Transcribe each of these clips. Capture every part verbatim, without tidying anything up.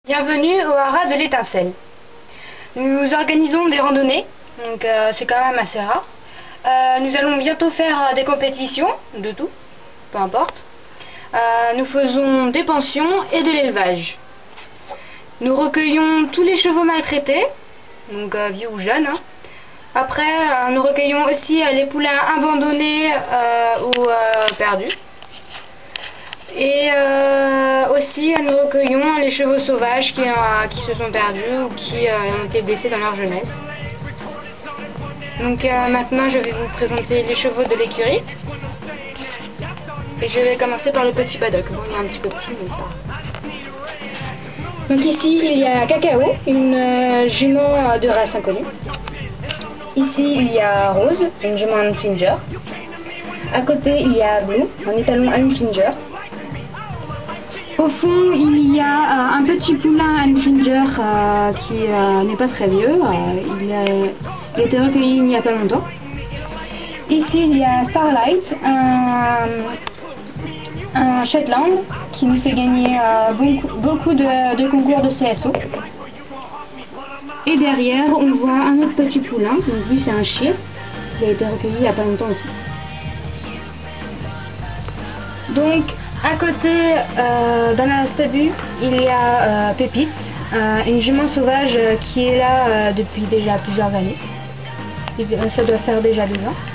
Bienvenue au haras de l'étincelle. Nous organisons des randonnées, donc euh, c'est quand même assez rare. Euh, nous allons bientôt faire euh, des compétitions, de tout, peu importe. Euh, nous faisons des pensions et de l'élevage. Nous recueillons tous les chevaux maltraités, donc euh, vieux ou jeunes. Hein. Après, euh, nous recueillons aussi euh, les poulains abandonnés euh, ou euh, perdus. Et euh, aussi nous recueillons les chevaux sauvages qui, euh, qui se sont perdus ou qui euh, ont été blessés dans leur jeunesse. Donc euh, maintenant je vais vous présenter les chevaux de l'écurie. Et je vais commencer par le petit paddock. Bon, il est un petit peu petit, mais c'est pas grave. Donc ici il y a Cacao, une euh, jument de race inconnue. Ici il y a Rose, une jument Anfinger. À côté il y a Blue, un étalon Anfinger. Au fond, il y a euh, un petit poulain Anfinger euh, qui euh, n'est pas très vieux. Euh, il, a, il a été recueilli il n'y a pas longtemps. Ici, il y a Starlight, un, un Shetland qui nous fait gagner euh, beaucoup, beaucoup de, de concours de C S O. Et derrière, on voit un autre petit poulain. Donc lui, c'est un Shire. Il a été recueilli il n'y a pas longtemps aussi. Donc, à côté euh, dans la stabule, il y a euh, Pépite, euh, une jument sauvage euh, qui est là euh, depuis déjà plusieurs années. Et, euh, ça doit faire déjà deux ans.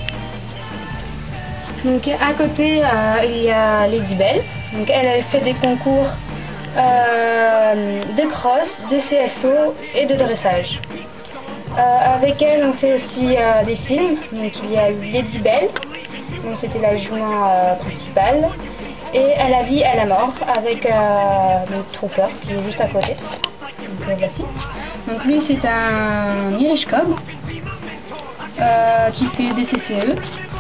Donc à côté, euh, il y a Lady Belle. Donc elle, elle fait des concours euh, de cross, de C S O et de dressage. Euh, avec elle, on fait aussi euh, des films. Donc il y a Lady Belle, donc c'était la jument euh, principale. Et à la vie, à la mort, avec euh, le Trooper qui est juste à côté. Donc euh, voici. Donc lui c'est un Irish Cob euh, qui fait des C C E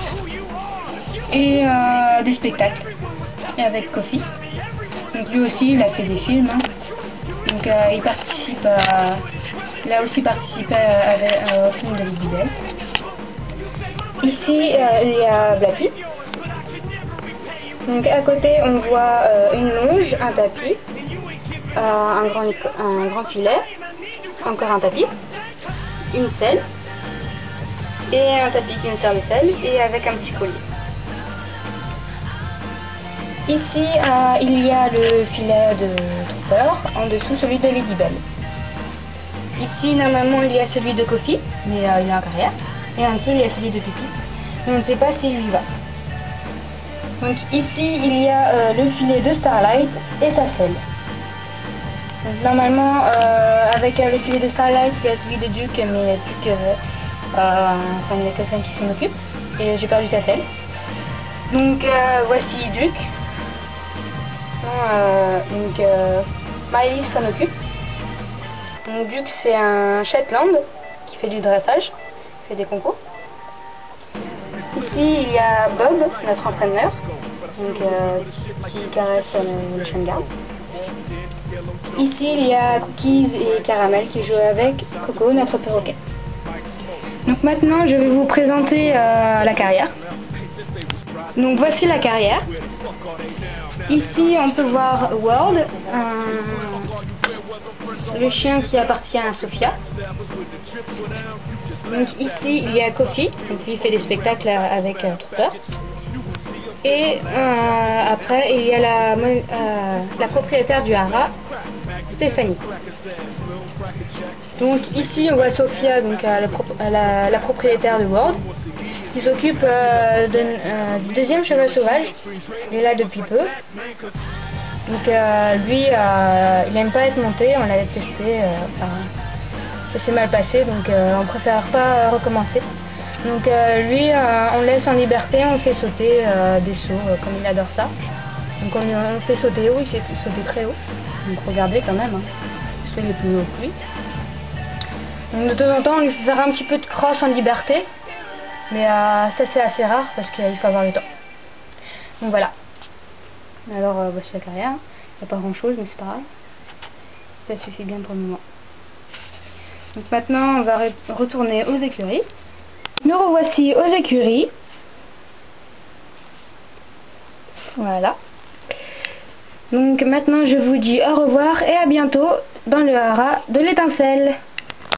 et euh, des spectacles. Et avec Kofi. Donc lui aussi il a fait des films. Hein. Donc euh, il participe à, il a aussi participé à, à, à, au film de Lady Belle. Ici euh, il y a Blackie. Donc à côté on voit euh, une longe, un tapis, euh, un, grand, un grand filet, encore un tapis, une selle, et un tapis qui nous sert de selle, et avec un petit collier. Ici euh, il y a le filet de Trooper, en dessous celui de Lady Belle. Ici normalement il y a celui de Kofi, mais euh, il est en carrière, et en dessous il y a celui de Pépite, mais on ne sait pas s'il y va. Donc ici il y a euh, le filet de Starlight et sa selle. Donc, normalement euh, avec euh, le filet de Starlight il y a celui de Duke, mais Duke euh, euh, enfin, il y a quelqu'un qui s'en occupe et j'ai perdu sa selle. Donc euh, voici Duke. Euh, donc euh, Miley s'en occupe. Donc Duke c'est un Shetland qui fait du dressage, qui fait des concours. Ici il y a Bob, notre entraîneur, donc, euh, qui caresse euh, le chien de garde. Ici il y a Cookies et Caramel qui jouent avec Coco, notre perroquet. Donc maintenant je vais vous présenter euh, la carrière. Donc voici la carrière. Ici on peut voir World, un, le chien qui appartient à Sophia. Donc ici il y a Kofi, donc lui il fait des spectacles avec euh, Trooper. Et euh, après il y a la, euh, la propriétaire du haras, Stéphanie. Donc ici on voit Sophia, donc euh, la, la, la propriétaire de World, qui s'occupe euh, de, euh, du deuxième cheval sauvage. Il est là depuis peu. Donc euh, lui euh, il n'aime pas être monté, on l'a testé, euh, enfin, ça s'est mal passé, donc euh, on préfère pas euh, recommencer. Donc euh, lui euh, on le laisse en liberté, on le fait sauter euh, des sauts, euh, comme il adore ça. Donc on, on le fait sauter haut, il s'est sauté très haut. Donc regardez quand même, hein, parce qu'il est plus haut que lui. Donc de temps en temps on lui fait faire un petit peu de cross en liberté, mais euh, ça c'est assez rare parce qu'il faut avoir le temps. Donc voilà. Alors euh, voici la carrière, il n'y a pas grand chose mais c'est pas grave. Ça suffit bien pour le moment. Donc maintenant on va retourner aux écuries. Nous revoici aux écuries. Voilà. Donc maintenant je vous dis au revoir et à bientôt dans le haras de l'étincelle.